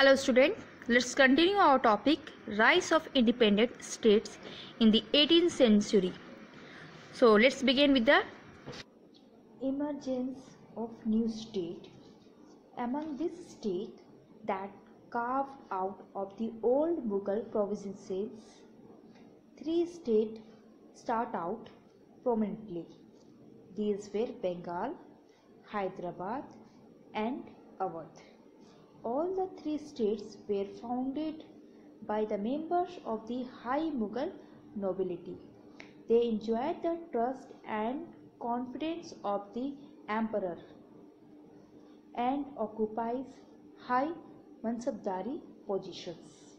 Hello student, let's continue our topic Rise of Independent States in the 18th century. So let's begin with the emergence of new state. Among these states that carved out of the old Mughal provinces, three states start out prominently. These were Bengal, Hyderabad and Awadh. All the three states were founded by the members of the high Mughal nobility. They enjoyed the trust and confidence of the emperor and occupies high mansabdari positions.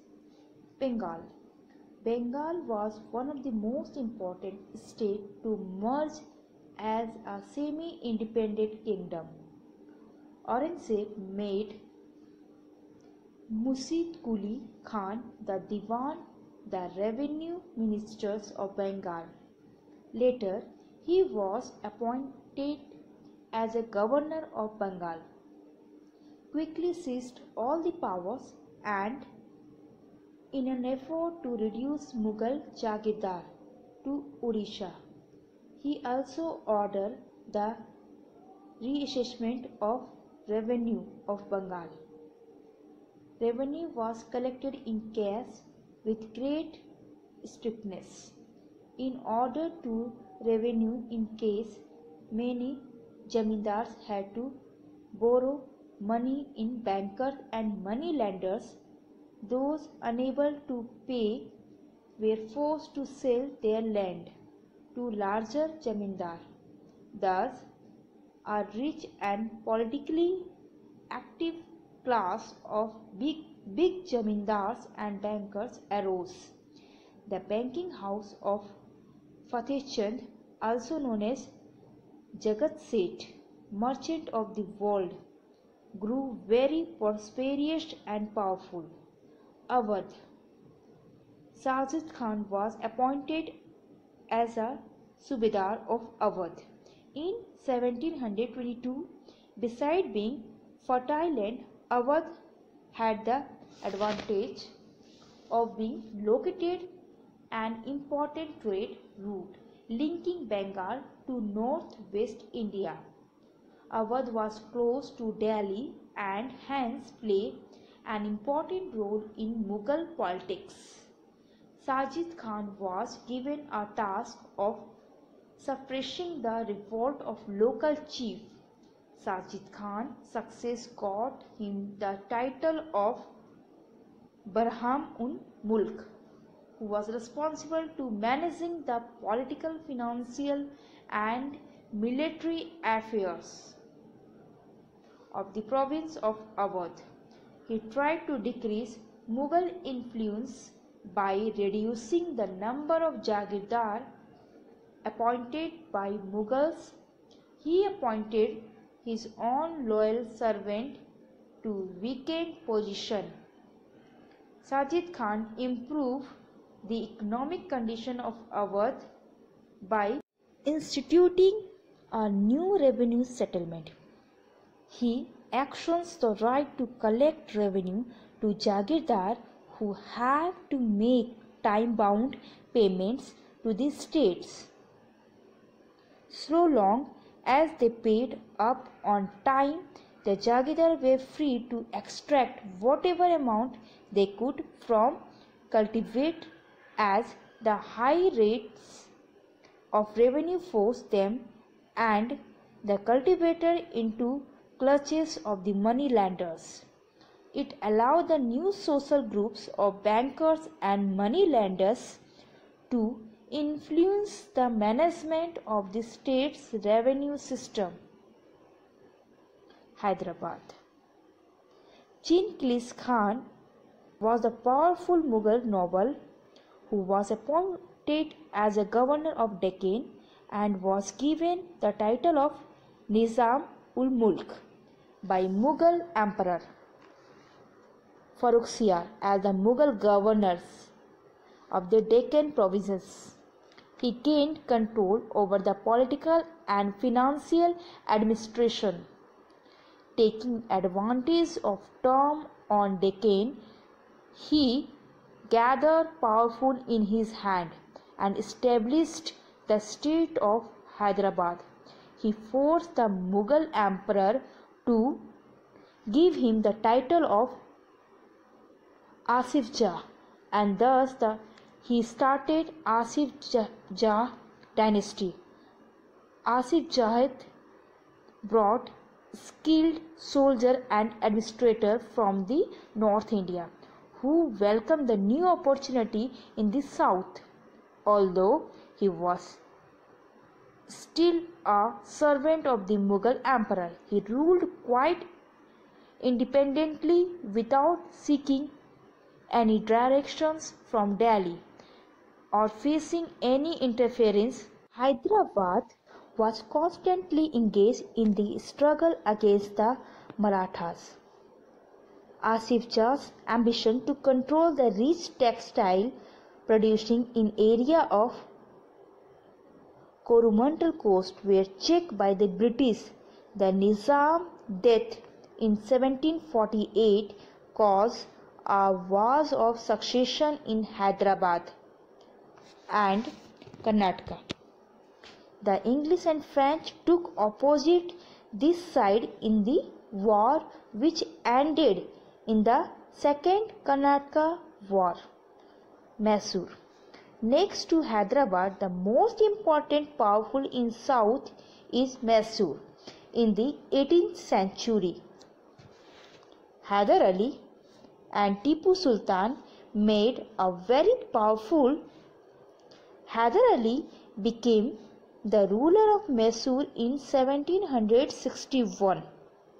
Bengal was one of the most important states to merge as a semi-independent kingdom. Aurangzeb made Murshid Quli Khan the Diwan, the revenue ministers of Bengal. Later, he was appointed as a governor of Bengal, quickly seized all the powers and, in an effort to reduce Mughal Jagirdar to Odisha, he also ordered the reassessment of revenue of Bengal. Revenue was collected in cash with great strictness. In order to revenue in case, many zamindars had to borrow money in bankers and money lenders. Those unable to pay were forced to sell their land to larger zamindar. Thus, a rich and politically active class of big zamindars and bankers arose. The banking house of Fateh Chand, also known as Jagat Seth, merchant of the world, grew very prosperous and powerful. Awadh. Sajid Khan was appointed as a Subedar of Awadh in 1722. Beside being fertile land, Awadh had the advantage of being located an important trade route linking Bengal to northwest India. Awadh was close to Delhi and hence played an important role in Mughal politics. Sajid Khan was given a task of suppressing the revolt of local chief. Sajid Khan's success got him the title of Barham-ul-Mulk, who was responsible to managing the political, financial and military affairs of the province of Awadh. He tried to decrease Mughal influence by reducing the number of Jagirdar appointed by Mughals. He appointed his own loyal servant to weaken position. Sajid Khan improved the economic condition of Awadh by instituting a new revenue settlement. He actions the right to collect revenue to Jagirdar who have to make time-bound payments to the states. So long as they paid up on time, the Jagirdar were free to extract whatever amount they could from cultivate, as the high rates of revenue forced them and the cultivator into clutches of the money lenders. It allowed the new social groups of bankers and money lenders to influence the management of the state's revenue system. Hyderabad. Chingiz Khan was a powerful Mughal noble who was appointed as a governor of Deccan and was given the title of Nizam-ul-Mulk by Mughal Emperor Farrukhsiyar as the Mughal governors of the Deccan provinces. He gained control over the political and financial administration. taking advantage of turmoil on Deccan, he gathered powerful in his hand and established the state of Hyderabad. He forced the Mughal emperor to give him the title of Asif Jah, and thus he started Asif Jah dynasty. Asif Jah brought skilled soldier and administrator from the North India who welcomed the new opportunity in the south. Although he was still a servant of the Mughal emperor, he ruled quite independently without seeking any directions from Delhi or facing any interference. Hyderabad was constantly engaged in the struggle against the Marathas. Asif Jah's ambition to control the rich textile producing in area of Coromandel coast were checked by the British. The Nizam's death in 1748 caused a war of succession in Hyderabad and Karnataka. The English and French took opposite this side in the war which ended in the Second Karnataka War. Mysore. Next to Hyderabad, the most important powerful in south is Mysore. In the 18th century, Hyder Ali and Tipu Sultan made a very powerful. Hyder Ali became the ruler of Mysore in 1761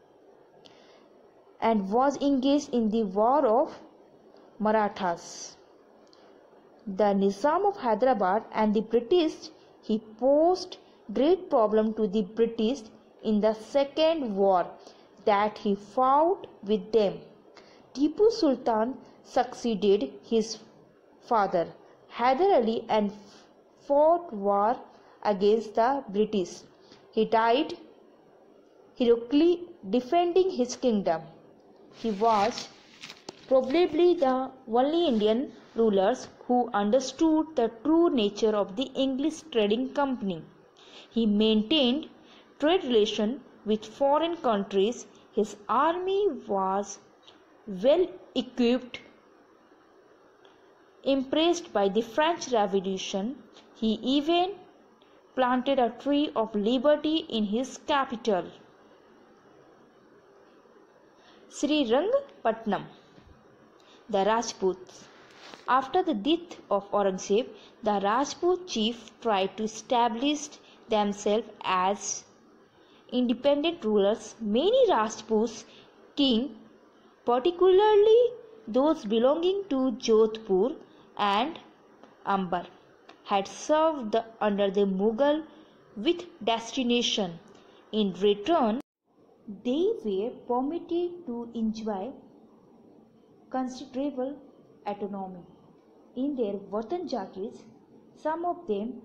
and was engaged in the war of Marathas. The Nizam of Hyderabad and the British, he posed great problem to the British in the second war that he fought with them. Tipu Sultan succeeded his father Hyder Ali and fought war against the British. He died heroically defending his kingdom. He was probably the only Indian rulers who understood the true nature of the English trading company. He maintained trade relations with foreign countries. His army was well equipped. Impressed by the French Revolution, he even planted a tree of liberty in his capital. Srirangapatnam. The Rajputs. After the death of Aurangzeb, the Rajput chief tried to establish themselves as independent rulers. Many Rajput kings, particularly those belonging to Jodhpur and Amber, had served under the Mughal with distinction. In return, they were permitted to enjoy considerable autonomy in their Vatan Jagirs, some of them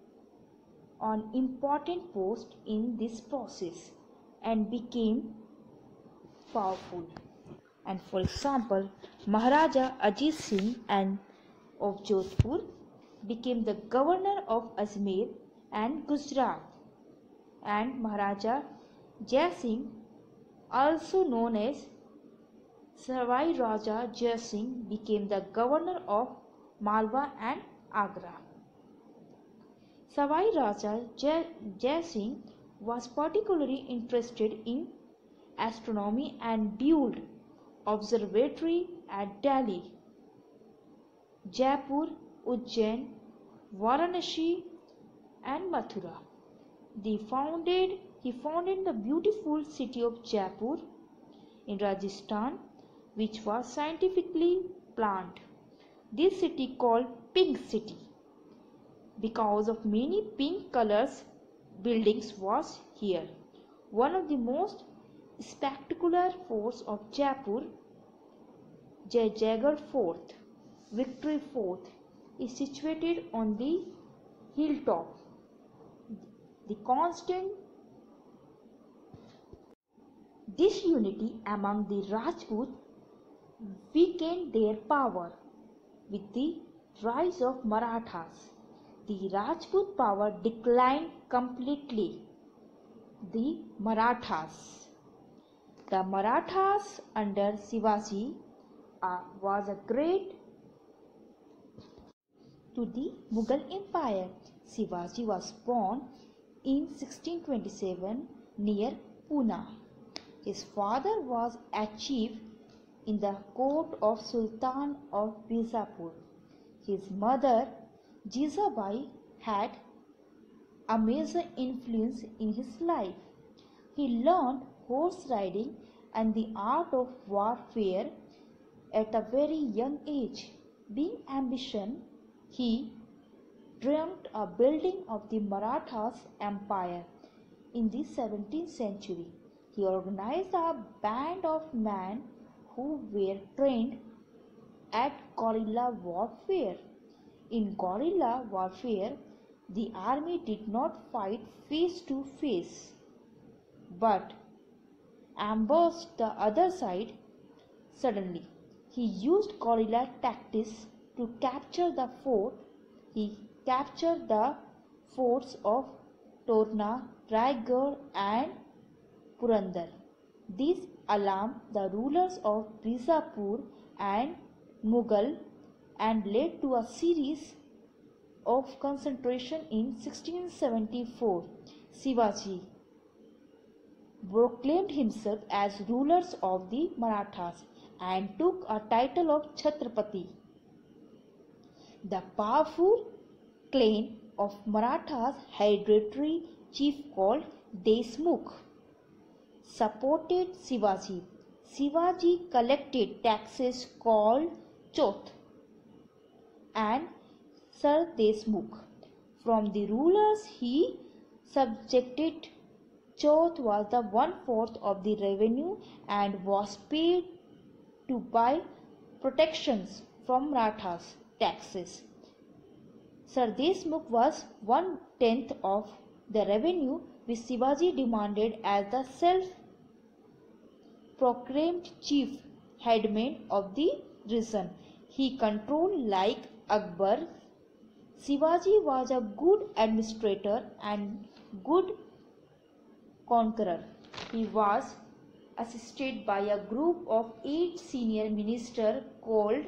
on important posts in this process and became powerful. And for example, Maharaja Ajit Singh of Jodhpur became the governor of Ajmer and Gujarat, and Maharaja Jai Singh, also known as Savai Raja Jai Singh, became the governor of Malwa and Agra. Savai Raja Jai Singh was particularly interested in astronomy and built observatory at Delhi, Jaipur, Ujjain, Varanasi and Mathura. He founded the beautiful city of Jaipur in Rajasthan, which was scientifically planned. This city called Pink City because of many pink colors buildings was here. One of the most spectacular forts of Jaipur, Jaigarh Fort, Victory Fort, is situated on the hilltop. The constant disunity among the Rajput weakened their power. With the rise of Marathas, the Rajput power declined completely. The Marathas under Shivaji was a great to the Mughal Empire. Shivaji was born in 1627 near Pune. His father was a chief in the court of Sultan of Bijapur. His mother Jizabai had a major influence in his life. He learned horse riding and the art of warfare at a very young age. Being ambitious, he dreamt of building of the Marathas empire. In the 17th century, he organized a band of men who were trained at guerrilla warfare. In guerrilla warfare, the army did not fight face to face, but ambushed the other side suddenly. He used guerrilla tactics to capture the fort. He captured the forts of Torna, Raigad and Purandar. This alarmed the rulers of Bijapur and Mughal and led to a series of concentration in 1674. Shivaji proclaimed himself as rulers of the Marathas and took a title of Chhatrapati. The powerful clan of Marathas hereditary chief called Deshmukh supported Shivaji. Shivaji collected taxes called Chauth and Sar Deshmukh from the rulers he subjected. Chauth was the 1/4 of the revenue and was paid to buy protections from Marathas taxes. Sar Deshmukh was 1/10 of the revenue which Shivaji demanded as the self-proclaimed chief headman of the region. He controlled like Akbar. Shivaji was a good administrator and good conqueror. He was assisted by a group of 8 senior ministers called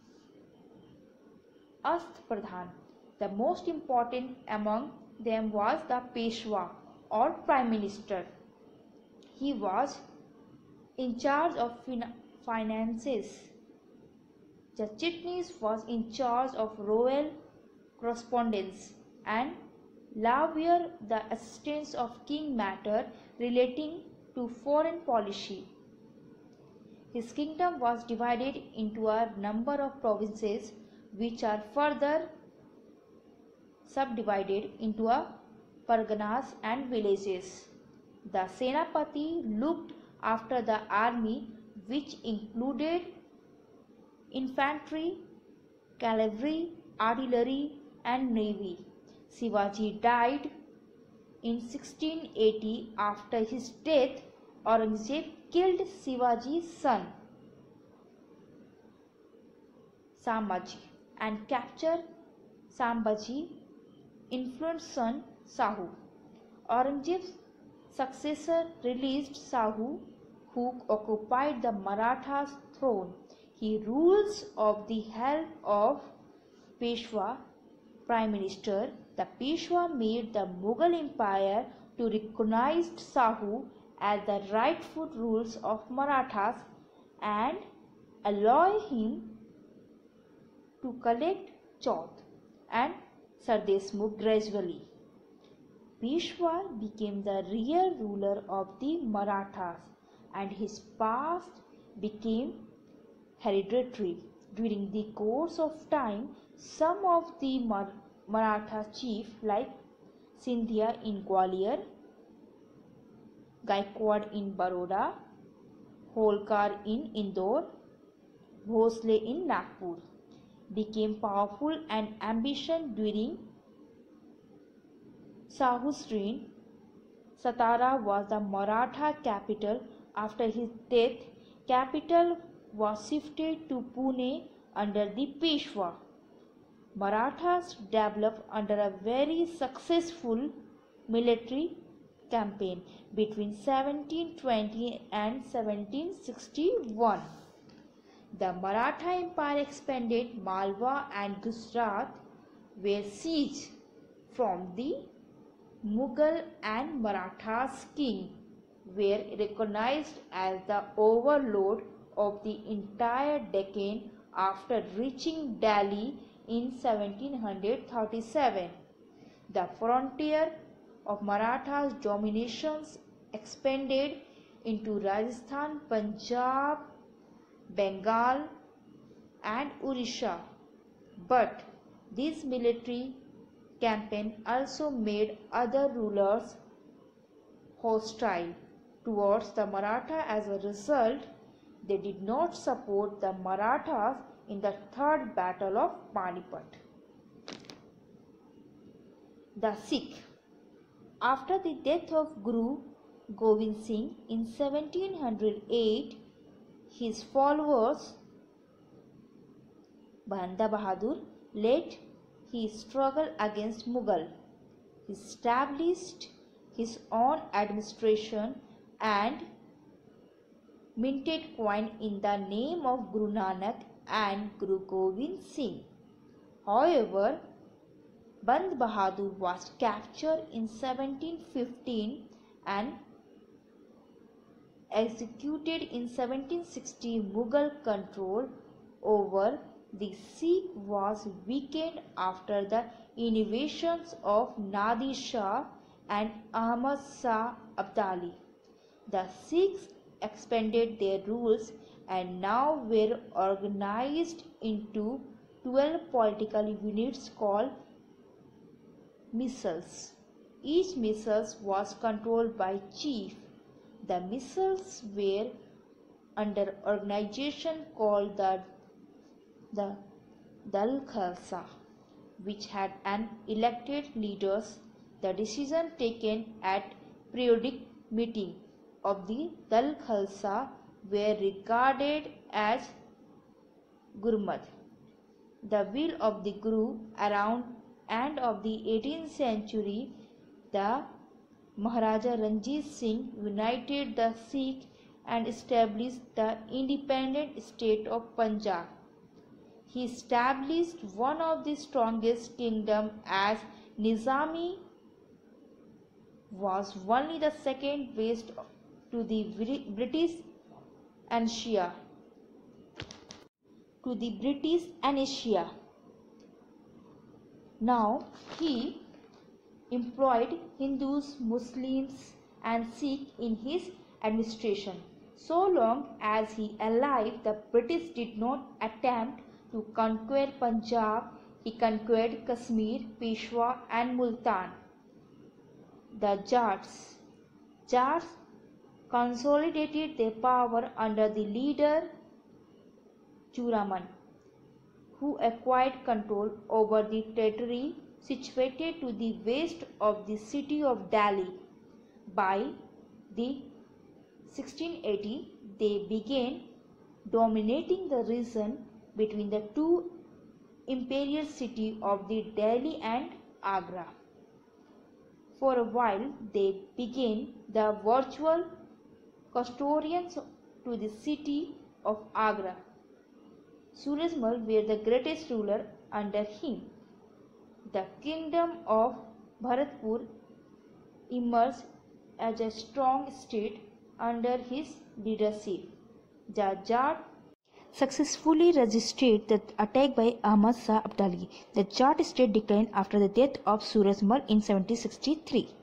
Asth-Pradhan. The most important among them was the Peshwa or Prime Minister. He was in charge of finances. The Chitnis was in charge of royal correspondence and Lavier the assistance of king matter relating to foreign policy. His kingdom was divided into a number of provinces which are further subdivided into a parganas and villages. The Senapati looked after the army which included infantry, cavalry, artillery and navy. Shivaji died in 1680. After his death, Aurangzeb killed Shivaji's son Sambhaji and captured Sambhaji's influenced son Sahu. Aurangzeb's successor released Sahu, who occupied the Maratha's throne. He rules of the help of Peshwa, Prime Minister. The Peshwa made the Mughal Empire to recognize Sahu as the rightful rulers of Marathas and allow him to collect Chauth and Sar Deshmukh gradually. Peshwa became the real ruler of the Marathas and his past became hereditary. During the course of time, some of the Maratha chiefs like Scindia in Gwalior, Gaikwad in Baroda, Holkar in Indore, Bhosle in Nagpur became powerful and ambitious during Sahu's reign. Satara was the Maratha capital. After his death, capital was shifted to Pune under the Peshwa. Marathas developed under a very successful military campaign between 1720 and 1761. The Maratha Empire expanded. Malwa and Gujarat were seized from the Mughal, and Marathas king were recognized as the overlord of the entire Deccan after reaching Delhi in 1737. The frontier of Marathas' dominations expanded into Rajasthan, Punjab, Bengal and Orissa. But this military campaign also made other rulers hostile towards the Maratha. As a result, they did not support the Marathas in the Third Battle of Panipat. The Sikh. After the death of Guru Gobind Singh in 1708, his followers Banda Bahadur led his struggle against Mughal. He established his own administration and minted coin in the name of Guru Nanak and Guru Gobind Singh. However, Band Bahadur was captured in 1715 and executed in 1760. Mughal control over the Sikh was weakened after the innovations of Nadir Shah and Ahmad Shah Abdali. The Sikhs expanded their rules and now were organized into 12 political units called misls. Each misl was controlled by chief. The misls were under organization called the Dal Khalsa, which had an elected leaders. The decision taken at periodic meeting of the Dal Khalsa were regarded as Gurmat. The will of the Guru. Around end of the 18th century, the Maharaja Ranjit Singh united the Sikh and established the independent state of Punjab. He established one of the strongest kingdoms as Nizami was only the second west to the British Asia. Now he employed Hindus, Muslims and Sikhs in his administration. So long as he alive, the British did not attempt to conquer Punjab. He conquered Kashmir, Peshwa and Multan. The Jats consolidated their power under the leader Churaman, who acquired control over the territory situated to the west of the city of Delhi. By the 1680, they began dominating the region between the two imperial cities of the Delhi and Agra. For a while, they became the virtual custodians to the city of Agra. Surajmal were the greatest ruler under him. The kingdom of Bharatpur emerged as a strong state under his leadership. The Jat successfully resisted the attack by Ahmad Shah Abdali. The Jat state declined after the death of Surajmal in 1763.